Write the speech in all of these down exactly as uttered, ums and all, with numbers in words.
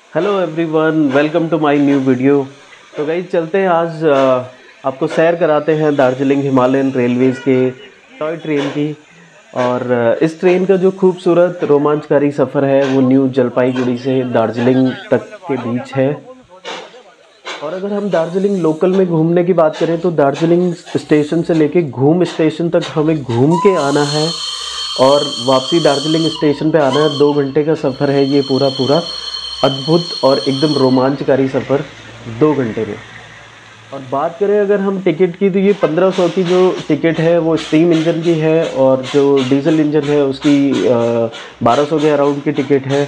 Hello everyone, welcome to my new video. तो guys चलते हैं आज आपको सैर कराते हैं दार्जिलिंग हिमालयन रेलवेज़ के टॉय ट्रेन की। और इस ट्रेन का जो खूबसूरत रोमांचकारी सफ़र है वो न्यू जलपाईगुड़ी से दार्जिलिंग तक के बीच है। और अगर हम दार्जिलिंग लोकल में घूमने की बात करें तो दार्जिलिंग स्टेशन से लेके घूम स्टेशन तक हमें घूम के आना है और वापसी दार्जिलिंग स्टेशन पे आना है। दो घंटे का सफ़र है ये पूरा पूरा अद्भुत और एकदम रोमांचकारी सफ़र दो घंटे में। और बात करें अगर हम टिकट की तो ये पंद्रह सौ की जो टिकट है वो स्टीम इंजन की है और जो डीजल इंजन है उसकी बारह सौ के अराउंड की टिकट है।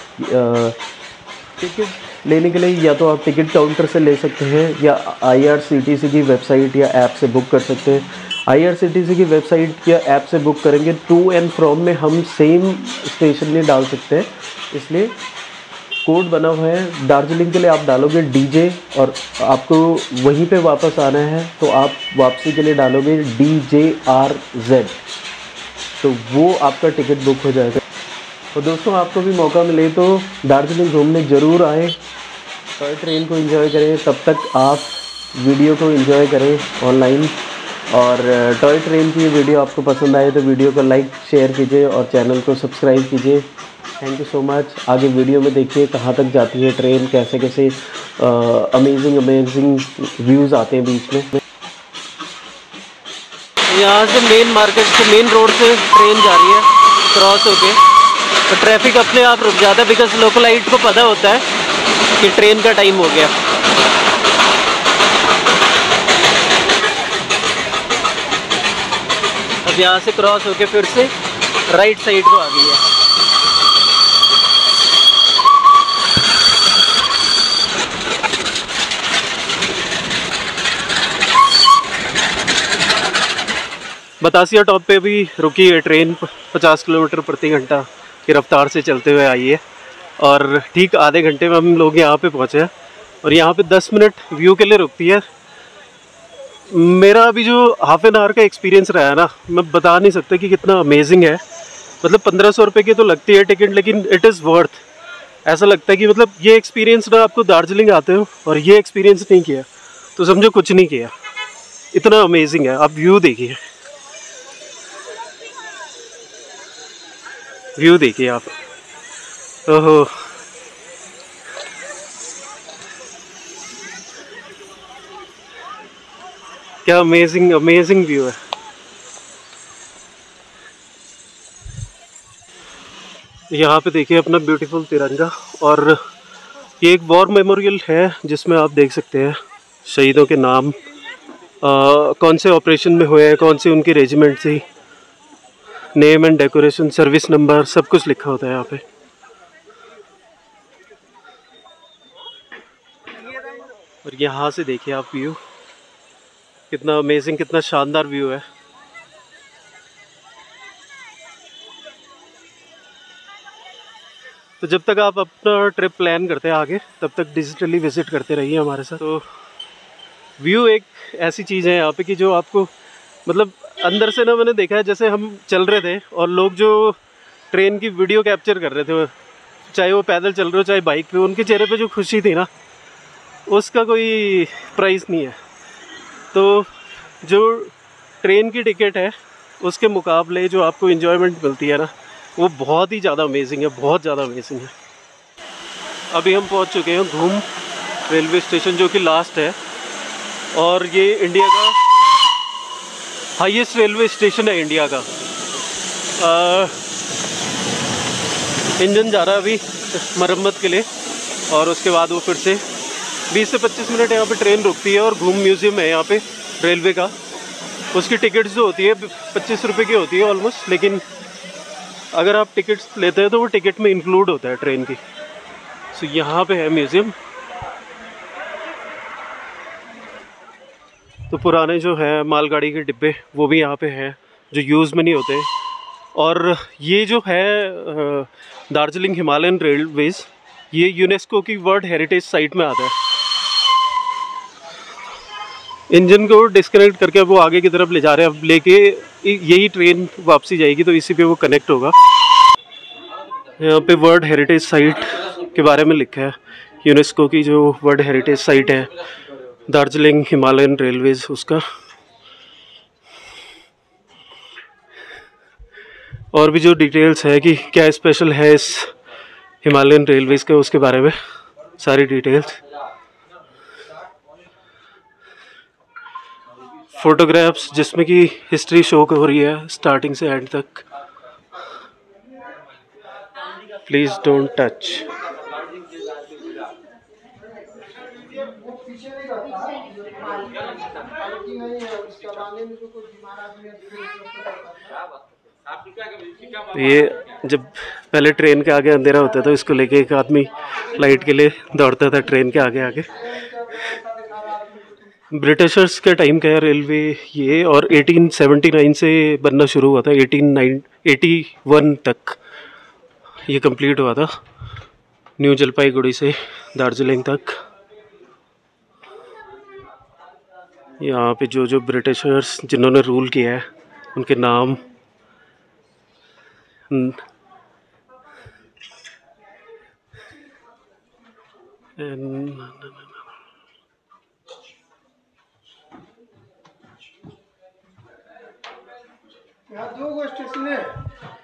टिकट लेने के लिए या तो आप टिकट काउंटर से ले सकते हैं या आईआरसीटीसी की वेबसाइट या ऐप से बुक कर सकते हैं। आईआरसीटीसी की वेबसाइट या ऐप से बुक करेंगे टू एंड फ्रॉम में हम सेम स्टेशन में डाल सकते हैं, इसलिए कोड बना हुआ है। दार्जिलिंग के लिए आप डालोगे डीजे और आपको वहीं पे वापस आना है तो आप वापसी के लिए डालोगे डी जे आर जेड, तो वो आपका टिकट बुक हो जाएगा। तो दोस्तों आपको भी मौका मिले तो दार्जिलिंग घूमने ज़रूर आए, टॉय ट्रेन को एंजॉय करें। तब तक आप वीडियो को एंजॉय करें ऑनलाइन। और टॉय ट्रेन की वीडियो आपको पसंद आए तो वीडियो को लाइक शेयर कीजिए और चैनल को सब्सक्राइब कीजिए। Thank you so much. आगे वीडियो में देखिए कहाँ तक जाती है ट्रेन, कैसे कैसे अमेजिंग अमेजिंग व्यूज़ आते हैं बीच में। यहाँ से मेन मार्केट से मेन रोड से ट्रेन जा रही है क्रॉस होके, तो ट्रैफिक अपने आप रुक जाता है बिकॉज लोकलाइट को पता होता है कि ट्रेन का टाइम हो गया। अब यहाँ से क्रॉस होके फिर से राइट साइड को आ गई है। बतासिया टॉप पे भी रुकी है ट्रेन, पचास किलोमीटर प्रति घंटा की रफ्तार से चलते हुए आई है और ठीक आधे घंटे में हम लोग यहाँ पे पहुँचे हैं। और यहाँ पे दस मिनट व्यू के लिए रुकती है। मेरा अभी जो हाफ एन आवर का एक्सपीरियंस रहा है ना, मैं बता नहीं सकता कि कितना अमेजिंग है। मतलब पंद्रह सौ रुपये की तो लगती है टिकट, लेकिन इट इज़ वर्थ। ऐसा लगता है कि मतलब ये एक्सपीरियंस ना, आपको दार्जिलिंग आते हो और ये एक्सपीरियंस नहीं किया तो समझो कुछ नहीं किया। इतना अमेजिंग है। आप व्यू देखिए, व्यू देखिए आप। ओहो, क्या अमेजिंग अमेजिंग व्यू है। यहाँ पे देखिए अपना ब्यूटीफुल तिरंगा। और ये एक वॉर मेमोरियल है जिसमें आप देख सकते हैं शहीदों के नाम, आ, कौन से ऑपरेशन में हुए हैं, कौन सी उनकी रेजिमेंट थी, name and decoration, service number, सब कुछ लिखा होता है यहाँ पे। और यहाँ से देखिए आप व्यू, कितना अमेजिंग, कितना शानदार व्यू है। तो जब तक आप अपना ट्रिप प्लान करते हैं आगे, तब तक डिजिटली विजिट करते रहिए हमारे साथ। तो व्यू एक ऐसी चीज़ है यहाँ पे कि जो आपको मतलब अंदर से ना, मैंने देखा है जैसे हम चल रहे थे और लोग जो ट्रेन की वीडियो कैप्चर कर रहे थे, चाहे वो पैदल चल रहे हो चाहे बाइक पे, उनके चेहरे पे जो खुशी थी ना, उसका कोई प्राइस नहीं है। तो जो ट्रेन की टिकट है उसके मुकाबले जो आपको इन्जॉयमेंट मिलती है ना, वो बहुत ही ज़्यादा अमेजिंग है, बहुत ज़्यादा अमेजिंग है। अभी हम पहुंच चुके हैं घूम रेलवे स्टेशन, जो कि लास्ट है और ये इंडिया का हाईएस्ट रेलवे स्टेशन है इंडिया का। आ, इंजन जा रहा है अभी मरम्मत के लिए और उसके बाद वो फिर से बीस से पच्चीस मिनट यहाँ पे ट्रेन रुकती है। और घूम म्यूज़ियम है यहाँ पे रेलवे का, उसकी टिकट्स जो होती है पच्चीस रुपये की होती है ऑलमोस्ट, लेकिन अगर आप टिकट्स लेते हैं तो वो टिकट में इंक्लूड होता है ट्रेन की। सो यहाँ पे है म्यूज़ियम। तो पुराने जो है मालगाड़ी के डिब्बे वो भी यहाँ पे हैं जो यूज़ में नहीं होते। और ये जो है दार्जिलिंग हिमालयन रेलवेज़, ये यूनेस्को की वर्ल्ड हेरिटेज साइट में आता है। इंजन को डिस्कनेक्ट करके वो आगे की तरफ ले जा रहे हैं। अब लेके यही ट्रेन वापसी जाएगी तो इसी पे वो कनेक्ट होगा। यहाँ पे वर्ल्ड हेरिटेज साइट के बारे में लिखा है, यूनेस्को की जो वर्ल्ड हेरिटेज साइट है दार्जिलिंग हिमालयन रेलवेज, उसका। और भी जो डिटेल्स है कि क्या स्पेशल है इस हिमालयन रेलवेज का, उसके बारे में सारी डिटेल्स। फोटोग्राफ्स जिसमें कि हिस्ट्री शो हो रही है स्टार्टिंग से एंड तक। Please don't touch. ये जब पहले ट्रेन के आगे अंधेरा होता था, इसको लेके एक आदमी लाइट के लिए दौड़ता था ट्रेन के आगे आगे। ब्रिटिशर्स के टाइम का रेलवे ये, और अठारह सौ उन्यासी से बनना शुरू हुआ था, अठारह सौ इक्यासी तक ये कंप्लीट हुआ था, न्यू जलपाईगुड़ी से दार्जिलिंग तक। यहाँ पे जो जो ब्रिटिशर्स जिन्होंने रूल किया है उनके नाम। यहाँ दो गो स्टेशन है।